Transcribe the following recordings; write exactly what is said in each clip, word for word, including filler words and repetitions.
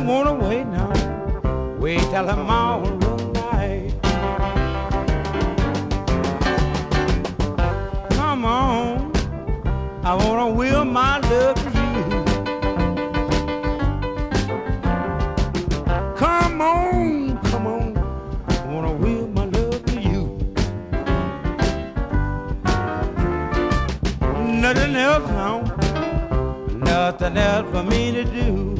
wanna wait now, wait till tomorrow night. Come on, I wanna will my love to you. Come on, come on, I wanna will my love to you. Nothing else now, nothing else for me to do.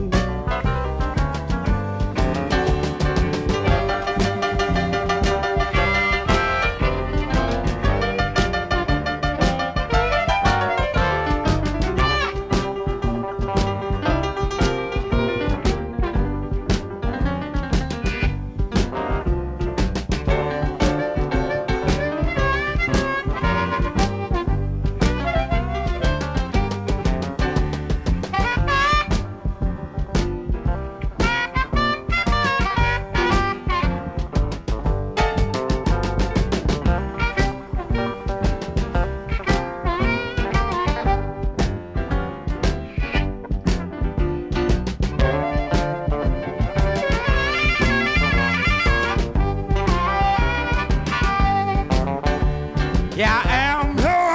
Yeah, I am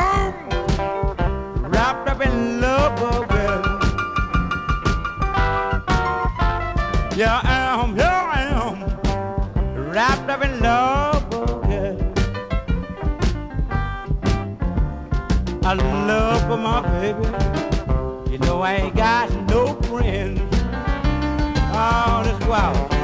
home, wrapped up in love, oh well. Yeah, I am, yeah, I am, wrapped up in love, oh well. I love for my baby, you know I ain't got no friends. Oh, let's go out.